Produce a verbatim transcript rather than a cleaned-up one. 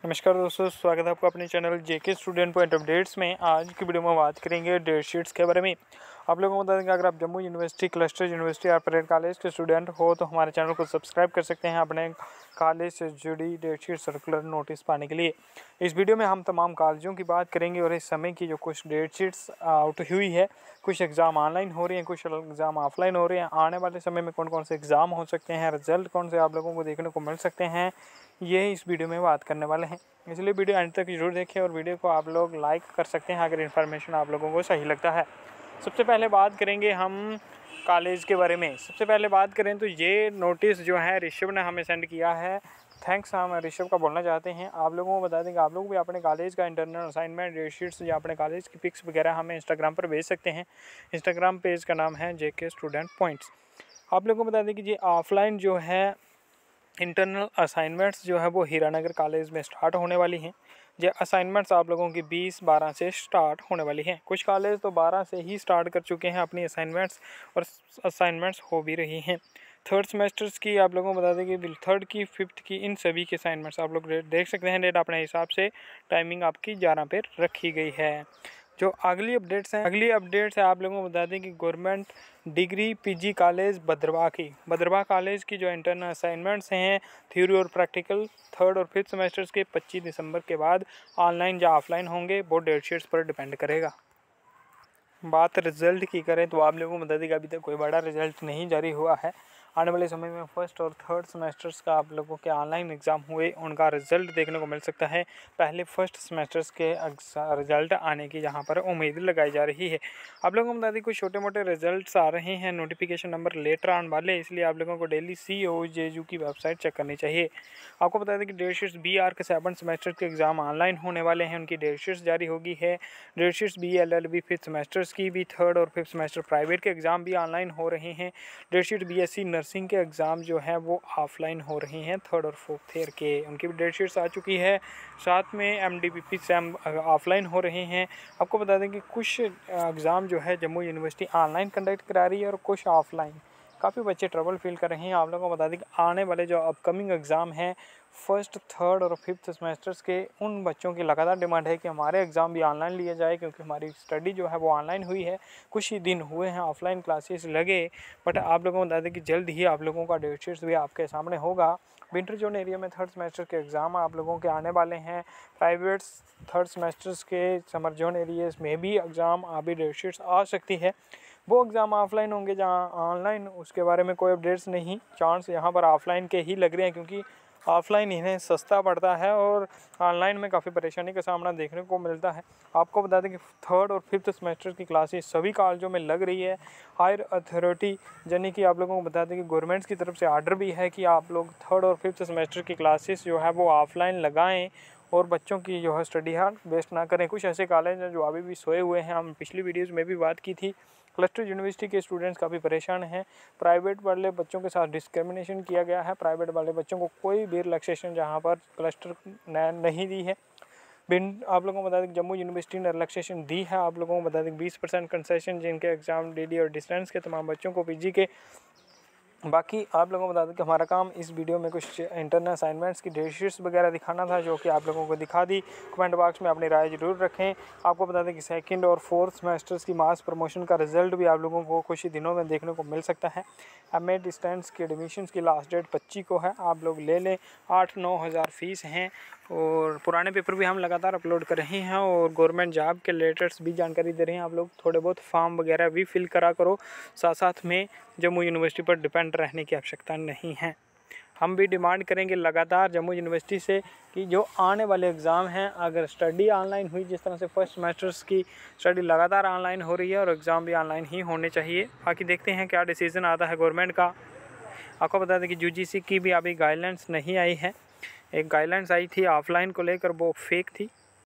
नमस्कार दोस्तों, स्वागत है आपका अपने channel JK student point updates में। आज की वीडियो में बात करेंगे डेट शीट्स के बारे में। आप लोगों को बता देंगे, अगर आप जम्मू यूनिवर्सिटी, क्लस्टर यूनिवर्सिटी या परेड कॉलेज के स्टूडेंट हो तो हमारे चैनल को सब्सक्राइब कर सकते हैं अपने कॉलेज से जुड़ी डेट शीट सर्कुलर नोटिस पाने के लिए। इस वीडियो में हम तमाम कॉलेजों की बात करेंगे और इस समय की जो कुछ डेट शीट्स आउट हुई है, कुछ एग्ज़ाम ऑनलाइन हो रही हैं, कुछ एग्ज़ाम ऑफलाइन हो रहे हैं, आने वाले समय में कौन कौन से एग्ज़ाम हो सकते हैं, रिजल्ट कौन से आप लोगों को देखने को मिल सकते हैं, ये इस वीडियो में बात करने वाले हैं। इसलिए वीडियो अंत तक जरूर देखें और वीडियो को आप लोग लाइक कर सकते हैं अगर इन्फॉर्मेशन आप लोगों को सही लगता है। सबसे पहले बात करेंगे हम कॉलेज के बारे में। सबसे पहले बात करें तो ये नोटिस जो है ऋषभ ने हमें सेंड किया है। थैंक्स हम ऋषभ का बोलना चाहते हैं। आप लोगों को बता देंगे, आप लोग भी अपने कॉलेज का इंटरनल असाइनमेंट, डेट शीट्स या अपने कॉलेज की पिक्स वगैरह हमें इंस्टाग्राम पर भेज सकते हैं। इंस्टाग्राम पेज का नाम है जेके स्टूडेंट पॉइंट्स। आप लोगों को बता दें कि ये ऑफलाइन जो है इंटरनल असाइनमेंट्स जो है वो हीरानगर कॉलेज में स्टार्ट होने वाली हैं। ये असाइनमेंट्स आप लोगों की बीस बारह से स्टार्ट होने वाली हैं। कुछ कॉलेज तो बारह से ही स्टार्ट कर चुके हैं अपनी असाइनमेंट्स और असाइनमेंट्स हो भी रही हैं। थर्ड सेमेस्टर्स की आप लोगों को बता दें कि थर्ड की, फिफ्थ की, इन सभी के असाइनमेंट्स आप लोग देख सकते हैं। डेट अपने हिसाब से टाइमिंग आपकी ग्यारह पे रखी गई है। जो अगली अपडेट्स हैं अगली अपडेट्स है आप लोगों को बता दें कि government degree PG college Bhaderwah की भद्रवाह कॉलेज की जो इंटरनल असाइनमेंट्स हैं, थ्योरी और प्रैक्टिकल, थर्ड और फिफ्थ सेमेस्टर्स के पच्चीस दिसंबर के बाद ऑनलाइन या ऑफलाइन होंगे। वो डेट शीट्स पर डिपेंड करेगा। बात रिजल्ट की करें तो आप लोगों को बता दें कि अभी तक कोई बड़ा रिजल्ट नहीं जारी हुआ है। आने वाले समय में फर्स्ट और थर्ड सेमेस्टर्स का आप लोगों के ऑनलाइन एग्ज़ाम हुए, उनका रिजल्ट देखने को मिल सकता है। पहले फर्स्ट सेमेस्टर्स के रिजल्ट आने की यहाँ पर उम्मीद लगाई जा रही है। आप लोगों को बता दें कुछ छोटे मोटे रिजल्ट्स आ रहे हैं, नोटिफिकेशन नंबर लेटर आने वाले, इसलिए आप लोगों को daily C O J U की वेबसाइट चेक करनी चाहिए। आपको बता दें कि date sheets B R K seven semester के एग्ज़ाम ऑनलाइन होने वाले हैं, उनकी डेट शीट्स जारी होगी है। Date sheets B L L B fifth semesters की भी, थर्ड और फिफ्थ सेमेस्टर प्राइवेट के एग्ज़ाम भी ऑनलाइन हो रहे हैं। Date sheet B S C nursing के एग्ज़ाम जो है वो ऑफलाइन हो रही हैं, थर्ड और फोर्थ ईयर के, उनकी भी डेट शीट्स आ चुकी है। साथ में M D B P exam offline हो रहे हैं। आपको बता दें कि कुछ एग्ज़ाम जो है जम्मू यूनिवर्सिटी ऑनलाइन कंडक्ट करा रही है और कुछ ऑफलाइन। काफ़ी बच्चे ट्रबल फील कर रहे हैं। आप लोगों को बता दें कि आने वाले जो अपकमिंग एग्ज़ाम हैं फर्स्ट, थर्ड और फिफ्थ सेमेस्टर्स के, उन बच्चों की लगातार डिमांड है कि हमारे एग्ज़ाम भी ऑनलाइन लिए जाए, क्योंकि हमारी स्टडी जो है वो ऑनलाइन हुई है। कुछ ही दिन हुए हैं ऑफलाइन क्लासेस लगे, बट आप लोगों को बता दें कि जल्द ही आप लोगों का डेट शीट्स भी आपके सामने होगा। विंटर जोन एरिया में थर्ड सेमेस्टर के एग्ज़ाम आप लोगों के आने वाले हैं। प्राइवेट थर्ड सेमेस्टर्स के समर जोन एरियाज़ में भी एग्ज़ाम अभी डेट शीट्स आ सकती है। वो एग्ज़ाम ऑफलाइन होंगे जहाँ ऑनलाइन उसके बारे में कोई अपडेट्स नहीं। चांस यहाँ पर ऑफलाइन के ही लग रहे हैं, क्योंकि ऑफलाइन इन्हें सस्ता पड़ता है और ऑनलाइन में काफ़ी परेशानी का सामना देखने को मिलता है। आपको बता दें कि थर्ड और फिफ्थ सेमेस्टर की क्लासेस सभी कॉलेजों में लग रही है। हायर अथॉरिटी यानी कि आप लोगों को बता दें कि गवर्नमेंट की तरफ से आर्डर भी है कि आप लोग थर्ड और फिफ्थ सेमेस्टर की क्लासेस जो है वो ऑफलाइन लगाएं और बच्चों की जो है स्टडी हार वेस्ट ना करें। कुछ ऐसे कॉलेज हैं जो अभी भी सोए हुए हैं, हम पिछली वीडियोज़ में भी बात की थी। क्लस्टर यूनिवर्सिटी के स्टूडेंट्स काफ़ी परेशान हैं। प्राइवेट वाले बच्चों के साथ डिस्क्रिमिनेशन किया गया है। प्राइवेट वाले बच्चों को कोई भी रिलैक्सेशन जहां पर क्लस्टर ने नहीं दी है। बिन आप लोगों को बता दें कि जम्मू यूनिवर्सिटी ने रिलैक्सेशन दी है। आप लोगों को बता दें बीस परसेंट कंसेशन जिनके एग्ज़ाम डी डी और डिस्टेंस के तमाम बच्चों को, पीजी के। बाकी आप लोगों को बता दें कि हमारा काम इस वीडियो में कुछ इंटरनल असाइनमेंट्स की डेट शीट्स वगैरह दिखाना था, जो कि आप लोगों को दिखा दी। कमेंट बॉक्स में अपनी राय जरूर रखें। आपको बता दें कि सेकंड और फोर्थ सेमेस्टर्स की मास प्रमोशन का रिजल्ट भी आप लोगों को कुछ ही दिनों में देखने को मिल सकता है। एम ए डिस्टेंस की एडमिशन्स की लास्ट डेट पच्चीस को है, आप लोग ले लें। आठ नौ हज़ार फीस हैं और पुराने पेपर भी हम लगातार अपलोड कर रहे हैं और गवर्नमेंट जॉब के रिलेटेड भी जानकारी दे रहे हैं। आप लोग थोड़े बहुत फॉर्म वगैरह भी फिल करा करो। साथ साथ में जम्मू यूनिवर्सिटी पर डिपेंड रहने की आवश्यकता नहीं है। हम भी डिमांड करेंगे लगातार जम्मू यूनिवर्सिटी से कि जो आने वाले एग्ज़ाम हैं, अगर स्टडी ऑनलाइन हुई, जिस तरह से फर्स्ट सेमेस्टर्स की स्टडी लगातार ऑनलाइन हो रही है, और एग्ज़ाम भी ऑनलाइन ही होने चाहिए। बाकी देखते हैं क्या डिसीज़न आता है गवर्नमेंट का। आपको बता दें कि यू जी सी की भी अभी गाइडलाइंस नहीं आई है। एक गाइडलाइंस आई थी ऑफलाइन को लेकर, वो फेक थी।